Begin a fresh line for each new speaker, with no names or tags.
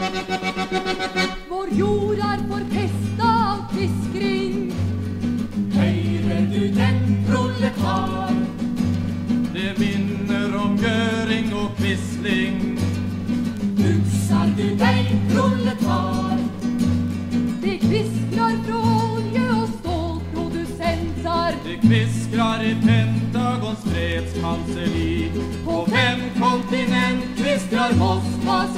Vår jord är förpesta av kviskring.
Höjre du den proletar?
Det minner om Göring och Quisling.
Busar du dig proletar?
Det kviskrar från olje- och stålproducenter.
Det kviskrar i Pentagons fredskanseli.
På 5 kontinent kviskrar Moskvas